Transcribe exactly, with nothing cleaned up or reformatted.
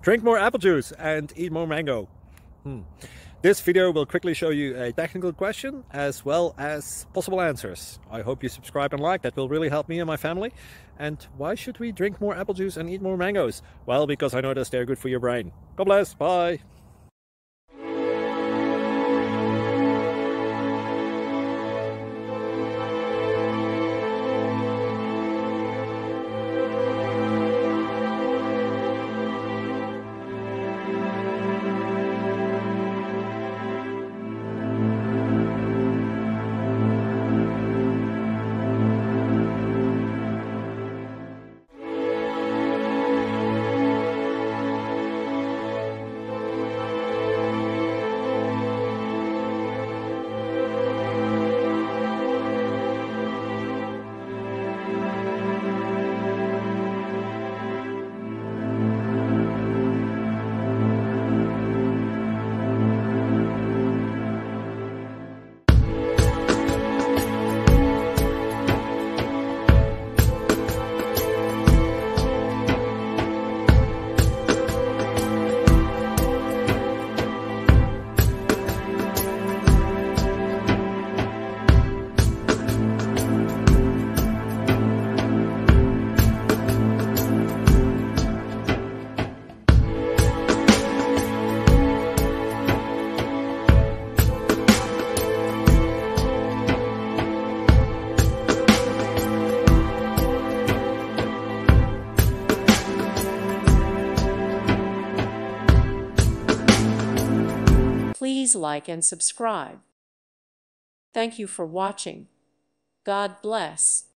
Drink more apple juice and eat more mango. Hmm. This video will quickly show you a technical question as well as possible answers. I hope you subscribe and like, that will really help me and my family. And why should we drink more apple juice and eat more mangoes? Well, because I noticed they're good for your brain. God bless, bye! Please like and subscribe. Thank you for watching. God bless.